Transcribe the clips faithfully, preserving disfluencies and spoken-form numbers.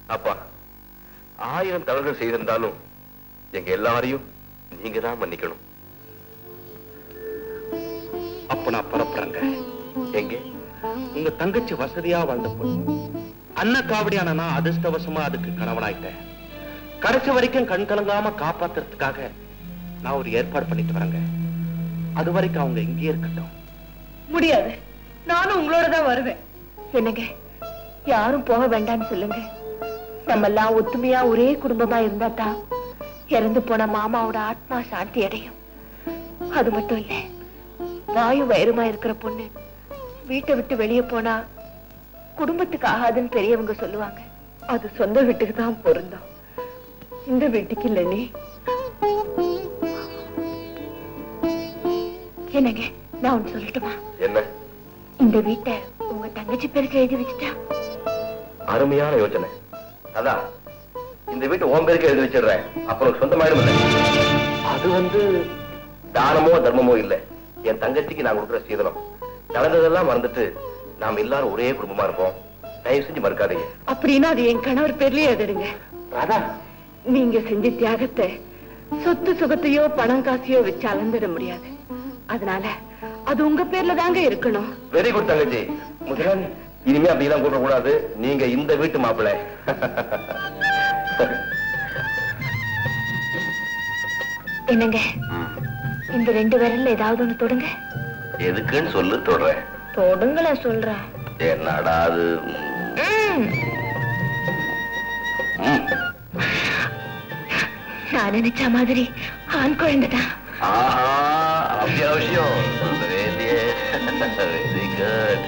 அப்பா, ஆயிரம் தவறுகள் செய்திருந்தாலும் எங்க எல்லாரையும் நீங்க தான் மன்னிக்கணும். அப்ப நான் புறப்படுறேங்க. எங்க? உங்க தங்கச்சி வசதியா வாழ்ந்த பொண்ணு அன்ன காவடியான அதிர்ஷ்டவசமா அதுக்கு கணவனாயிட்டேன். கடைசி வரைக்கும் கண் கலங்காம காப்பாத்துறதுக்காக நான் ஒரு ஏற்பாடு பண்ணிட்டு வரேங்க. அது வரைக்கும் அவங்க இங்கே இருக்கட்டும். முடியாது, நானும் உங்களோட தான் வருவேன். என்னங்க, யாரும் போக வேண்டாம்னு சொல்லுங்க. நம்ம எல்லாம் ஒத்துமையா ஒரே குடும்பமா இருந்தா தான் இறந்து போன மாமாவோட ஆத்மா சாந்தி அடையும். அது மட்டும் இல்ல, வாயு வயிறுமா இருக்கிற பொண்ணு வீட்டை விட்டு வெளியே போனா குடும்பத்துக்கு ஆகாதுன்னு பெரியவங்க சொல்லுவாங்க. அது சொந்த வீட்டுக்கு தான் பொருந்தோம், இந்த வீட்டுக்கு இல்ல. நீ என்னங்க, நான் ஒண்ணு சொல்லட்டுமா? என்ன? இந்த வீட்டை உங்க தங்கச்சி பேருக்கு எழுதி வச்சுட்டா. அருமையான யோசனை. அதான் இந்த வீட்டு உன் பேருக்கு எழுதி வச்சிடுறேன். அப்புறம் சொந்தமாயிடும் இல்லை. அது வந்து தானமோ தர்மமோ இல்லை, என் தங்கச்சிக்கு நான் கொடுக்குற சீதனம். நடந்ததெல்லாம் மறந்துட்டு நாம் எல்லாரும் ஒரே குடும்பமா இருப்போம். தயவு செஞ்சு மறுக்காதீங்க. அப்படின்னா அது என் கணவர் பேர்லயே எழுதிடுங்க. ராதா, நீங்க செஞ்ச தியாகத்தை சொத்து சுகத்தையோ பணம் காசையோ வச்சு அளந்துட முடியாது. அதனால அது உங்க பேர்ல தாங்க இருக்கணும். வெரி குட் தங்கச்சி. முதலாளி, இனிமே அப்படிதான் கூட்ட கூடாது. நீங்க இந்த வீட்டு மாப்பிள்ளை. என்னங்க, இந்த ரெண்டு விரல்ல ஏதாவது ஒண்ணு தொடுங்க. எதுக்குன்னு சொல்லு, தொடுறேன். தொடுங்கள சொல்றேன். என்னடா அது? நான் நினைச்ச மாதிரி ஆண் குழந்தைதான். ஆஹா, அத்தியாவசியம். Very good.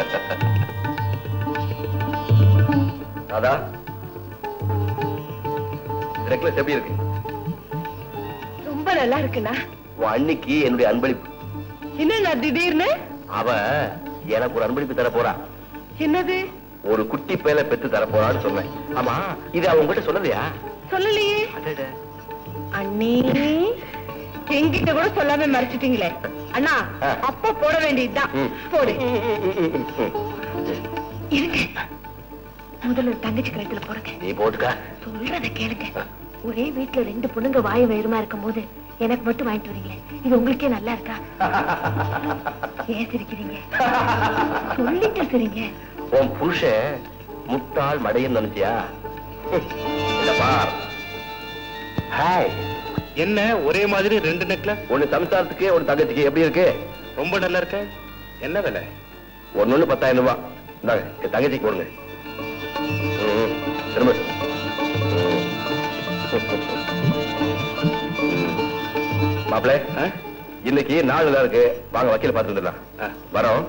ராதா, நெக்லஸ் எப்படி இருக்கு? ரொம்ப நல்லா இருக்குண்ணா. உன் அன்னைக்கு என்னுடைய அன்பளிப்பு. என்ன திடீர்னு? அவ எனக்கு ஒரு அன்பளிப்பு தர போறா. என்னது? ஒரு குட்டி பேல பெத்து தர போறான்னு சொன்னேன். ஆமா, இது அவங்க கிட்ட சொல்லலையா? சொல்லலையே. அண்ணி, எங்கிட்ட கூட சொல்லாம மறைச்சிட்டீங்களே. அண்ணா, அப்ப போட வேண்டியதுதான். போடு. இருங்க, முதல்ல தங்கச்சி கழுத்துல போடுங்க. நீ போட்டுக்க. சொல்றத கேளுங்க. ஒரே வீட்டுல ரெண்டு பொண்ணுங்க வாயு வயிறுமா இருக்கும் போது எனக்கு மட்டும் வாங்கிட்டு வரீங்களே, இது உங்களுக்கே நல்லா இருக்கா? ஏன் சிரிக்கிறீங்க? சொல்லிட்டு சிரிங்க. உன் புருஷன் முட்டாள் மடையன்னு நினைச்சியா? ஹாய். என்ன ஒரே மாதிரி ரெண்டு நெக்லஸ்? ஒண்ணு சம்சாரத்துக்கு, ஒரு தங்கச்சிக்கு. எப்படி இருக்கு? ரொம்ப நல்லா இருக்கு. என்ன விலை? ஒன்னு பத்தாயிரம் ரூபாய். இந்தாங்க, என் தங்கச்சிக்கு போடுங்க. திரும்ப மாப்பிள்ளை, இன்னைக்கு நாள் நல்லா இருக்கு. வாங்க, வக்கீல பார்த்து வந்துடலாம். வரோம்.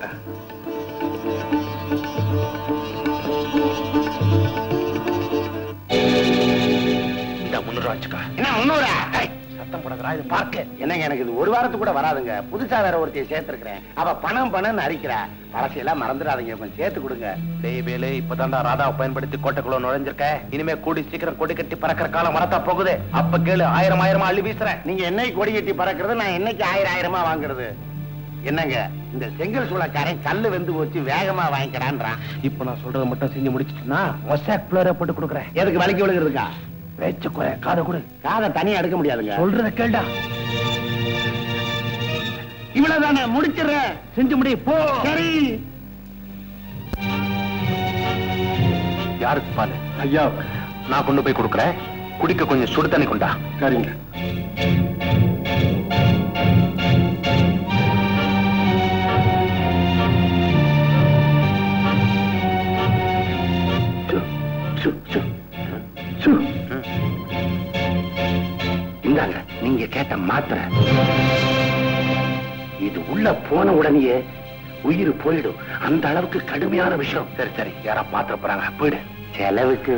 என்ன முன்னூறா? சத்தம் போடாதடா, இது பார்க்க. என்னங்க, எனக்கு இது ஒரு வாரத்துக்கு கூட வராதுங்க. புதுசா வேற ஒருத்தைய சேர்த்திருக்கிறேன். அவ பணம் பணம்னு அரிக்கிறா. பழசையெல்லாம் மறந்துடாதீங்க, கொஞ்சம் சேர்த்து கொடுங்க. டேய் வேலு, இப்பதான்டா ராதாவை பயன்படுத்தி கோட்டைக்குள்ள நுழைஞ்சிருக்க. இனிமே கூடி சீக்கிரம் கொடி கட்டி பறக்கிற காலம் வரத்தா போகுது. அப்ப கேளு, ஆயிரம் ஆயிரமா அள்ளி வீசுறேன். நீங்க என்னைக்கு கொடி கட்டி பறக்கிறது, நான் என்னைக்கு ஆயிரம் ஆயிரமா வாங்குறது? என்னங்க, இந்த செங்கல் சூளக்காரன் கல்லு வெந்து போச்சு வேகமா வாங்கிக்கிறான்றான். இப்ப நான் சொல்றதை மட்டும் செஞ்சு முடிச்சிட்டுனா மொசாக் பிளேயரை போட்டு கொடுக்குறேன். எதுக்கு வலிக்கு விழுகிறதுக்கா? பேச்சு குறை, காதை கொடு. காதை தனியா எடுக்க முடியாதுங்க. சொல்றத கேள்டா. இவ்வளவுதானே, முடிச்சிடுறேன். செஞ்சு முடி, போ. சரி. யாருக்கு பால்? ஐயா, நான் கொண்டு போய் கொடுக்குறேன். குடிக்க கொஞ்சம் சுடு தண்ணி கொண்டா. சரிங்க. இந்தாங்க, நீங்க கேட்ட மாத்திரை. இது உள்ள போன உடனே உயிர் போயிடும். அந்த அளவுக்கு கடுமையான விஷயம். சரி சரி, யாரா மாத்திர போறாங்க, போயிடு. செலவுக்கு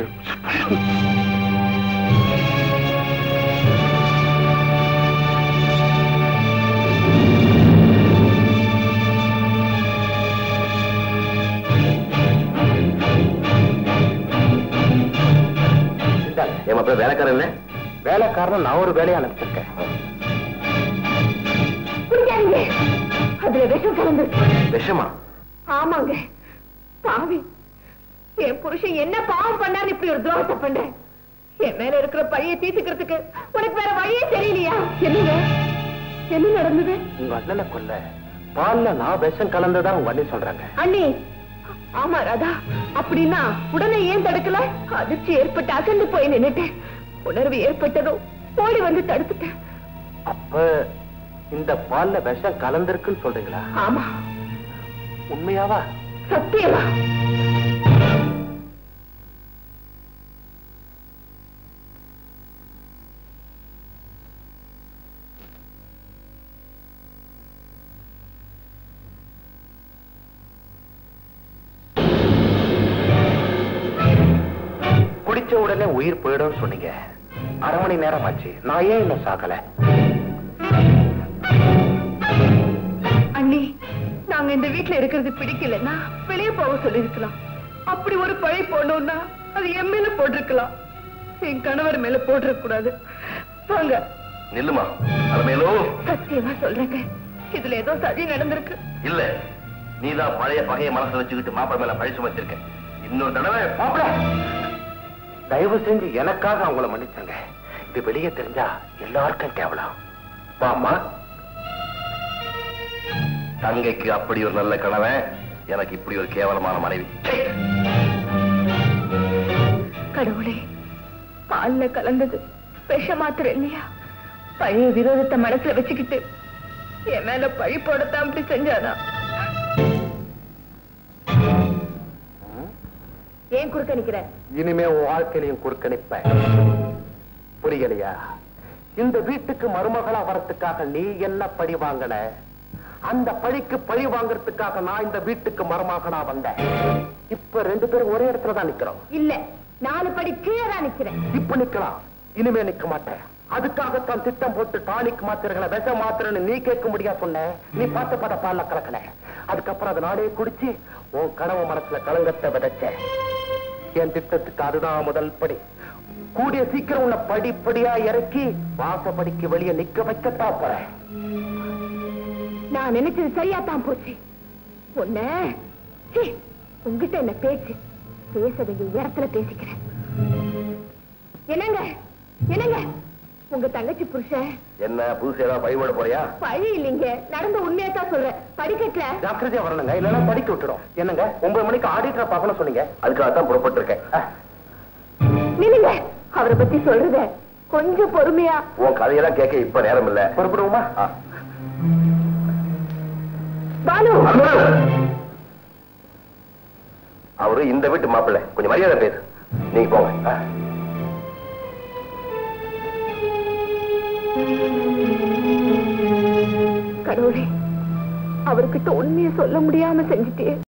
ஏமா வேலைக்காரன் இல்ல? வேலைக்காரன் நான் ஒரு வேலையை அனுப்பிச்சிருக்கேன். அதுல விஷம் கலந்து. விஷமா? ஆமாங்க, பாவி என் புருஷன் என்ன பாவம் பண்ணான்னு இப்படி ஒரு துரோகத்தை பண்றேன். என் மேல இருக்கிற பழிய தீர்த்துக்கிறதுக்கு உனக்கு வேற வழியே தெரியலையா? என்னங்க என்ன நடந்தது? உங்க அண்ணனை கொல்ல பால்ல நான் விஷம் கலந்துதான் உங்க அண்ணி சொல்றாங்க. அண்ணி, ஆமா ராதா, அப்படின்னா உடனே ஏன் தடுக்கல? அதிர்ச்சி ஏற்பட்டு அசந்து போய் நின்னுட்டேன். உணர்வு ஏற்பட்டதும் ஓடி வந்து தடுத்துட்டேன். அப்ப இந்த பால்ல விஷம் கலந்திருக்குன்னு சொல்றீங்களா? ஆமா. உண்மையாவா? சத்தியமா. குடிச்ச உடனே உயிர் போயிடும் சொன்னீங்க. அரை மணி நேரம் ஆச்சு, நான் ஏன் இன்னும் சாகல? அண்ணி, நாங்க இந்த வீட்டுல இருக்கிறது பிடிக்கலன்னா வெளியே போக சொல்லிருக்கலாம். அப்படி ஒரு பழி போடணும்னா அது என் மேல போட்டிருக்கலாம், என் கணவர் மேல போட்டிருக்க கூடாது. வாங்க. நில்லுமா அலமேலு. சத்தியமா சொல்றேங்க, இதுல ஏதோ சதி நடந்திருக்கு. இல்ல, நீதான் பழைய பகைய மனசுல வச்சுக்கிட்டு மாப்பிள மேல பழி சுமத்திருக்க. இன்னொரு தடவை மாப்பிள, தயவு செஞ்சு எனக்காக அவங்கள மன்னிச்சுங்க. இது வெளியே தெரிஞ்சா எல்லாருக்கும் கேவலம். வாமா. தங்கைக்கு அப்படி ஒரு நல்ல கணவன், எனக்கு இப்படி ஒரு கேவலமான மனைவி. கடவுளே, பால்ல கலந்தது விஷ மாத்திரம் இல்லையா? பழைய விரோதத்தை மனசுல வச்சுக்கிட்டு என் மேல பழி போடத்தான் அப்படி செஞ்சானா? ஏன் குறுக்க நிக்கிற? இனிமே உன் வாழ்க்கையிலையும் குறுக்க நிப்ப. புரியலையா? இந்த வீட்டுக்கு மருமகளா வரத்துக்காக நீ என்ன பழி வாங்கின, அந்த பழிக்கு பழி வாங்கறதுக்காக நான் இந்த வீட்டுக்கு மருமகனா வந்தேன். இப்ப ரெண்டு பேரும் ஒரே இடத்துல தான் நிக்கிறோம். இல்ல, நாலு படி கீழே தான் நிக்கிறேன். இப்ப நிக்கலாம், இனிமே நிக்க மாட்டேன். அதுக்காகத்தான் திட்டம் போட்டு டானிக் மாத்திரைகளை விஷ மாத்திரன்னு நீ கேட்க முடியா சொன்ன. நீ பார்த்து பார்த்த பால்ல கலக்கல. அதுக்கப்புறம் அதை நாடே குடிச்சு உன் கனவு மனசுல கலங்கத்தை விதைச்ச. என் திட்டத்துக்கு அதுதான் முதல் படி. கூடிய சீக்கிரம் உன்னை படிப்படியா இறக்கி வாசப்படிக்கு வெளியே நிக்க வைக்கத்தான் போறேன். நான் நினைச்சது சரியா தான் போச்சு. உன்ன உங்ககிட்ட என்ன பேச்சு பேச வேண்டிய இடத்துல பேசிக்கிறேன். என்னங்க என்னங்க, உங்க தங்கச்சி புருஷன் என்ன புதுசு ஏதாவது பழிபட போறியா? பழி இல்லைங்க, நடந்த உண்மையா தான் சொல்றேன். படிக்கட்டுல ஜாக்கிரதையா வரணுங்க, இல்லைன்னா படிக்க விட்டுடும். என்னங்க, ஒன்பது மணிக்கு ஆடிட்டர் பார்க்கணும் சொன்னீங்க. அதுக்காகத்தான் புறப்பட்டு இருக்கேன். நில்லுங்க, அவரை பத்தி சொல்றத கொஞ்சம் பொறுமையா. உன் கதையெல்லாம் கேட்க இப்ப நேரம் இல்ல. புறப்படுவோமா? பாலு, அவரு இந்த வீட்டு மாப்பிள்ளை, கொஞ்சம் மரியாதை பேசு. நீங்க போங்க. கடவுளே, அவர்கிட்ட உண்மையை சொல்ல முடியாம செஞ்சுட்டே.